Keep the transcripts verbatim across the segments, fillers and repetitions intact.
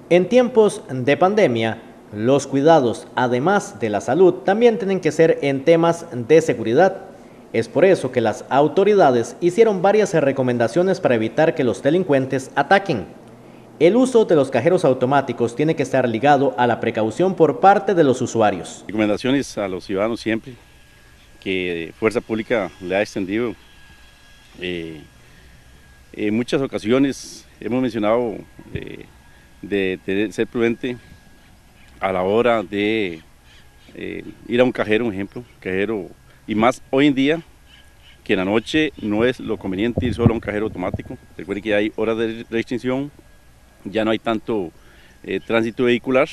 En tiempos de pandemia, los cuidados, además de la salud, también tienen que ser en temas de seguridad. Es por eso que las autoridades hicieron varias recomendaciones para evitar que los delincuentes ataquen. El uso de los cajeros automáticos tiene que estar ligado a la precaución por parte de los usuarios. Recomendaciones a los ciudadanos siempre que Fuerza Pública le ha extendido. Eh, en muchas ocasiones hemos mencionado eh, de, de ser prudente a la hora de eh, ir a un cajero, un ejemplo, cajero, y más hoy en día que en la noche no es lo conveniente ir solo a un cajero automático. Recuerden que hay horas de restricción, ya no hay tanto eh, tránsito vehicular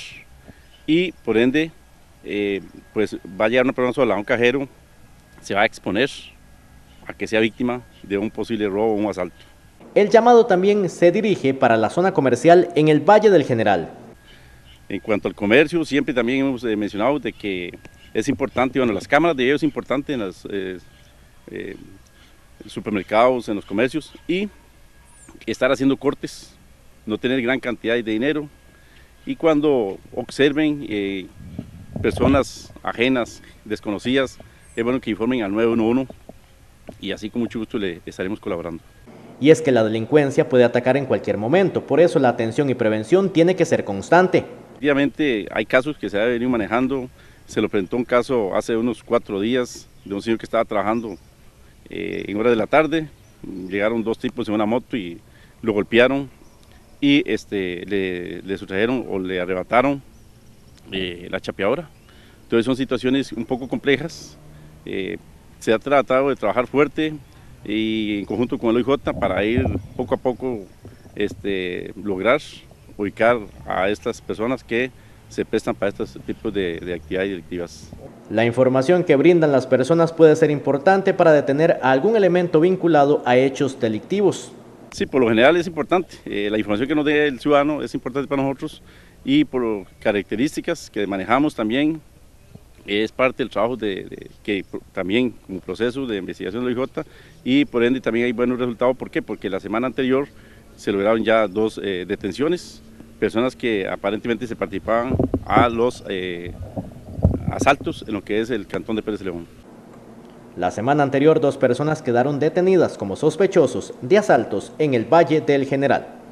y por ende eh, pues va a llegar una persona sola a un cajero, se va a exponer a que sea víctima de un posible robo o un asalto. El llamado también se dirige para la zona comercial en el Valle del General. En cuanto al comercio, siempre también hemos eh, mencionado de que es importante, bueno, las cámaras de ellos es importante en los eh, eh, supermercados, en los comercios y estar haciendo cortes, no tener gran cantidad de dinero y cuando observen eh, personas ajenas, desconocidas, es bueno que informen al nueve uno uno y así con mucho gusto le estaremos colaborando. Y es que la delincuencia puede atacar en cualquier momento, por eso la atención y prevención tiene que ser constante. Efectivamente hay casos que se ha venido manejando, se lo presentó un caso hace unos cuatro días de un señor que estaba trabajando eh, en horas de la tarde, llegaron dos tipos en una moto y lo golpearon y este, le, le sustrajeron o le arrebataron eh, la chapeadora. Entonces son situaciones un poco complejas, eh, se ha tratado de trabajar fuerte y en conjunto con el O I J para ir poco a poco este, lograr ubicar a estas personas que se prestan para estos tipos de, de actividades delictivas. La información que brindan las personas puede ser importante para detener a algún elemento vinculado a hechos delictivos. Sí, por lo general es importante. Eh, la información que nos dé el ciudadano es importante para nosotros y por características que manejamos también es parte del trabajo de, de, que también como proceso de investigación del O I J y por ende también hay buenos resultados. ¿Por qué? Porque la semana anterior se lograron ya dos eh, detenciones, personas que aparentemente se participaban a los eh, asaltos en lo que es el cantón de Pérez de León. La semana anterior dos personas quedaron detenidas como sospechosos de asaltos en el Valle del General.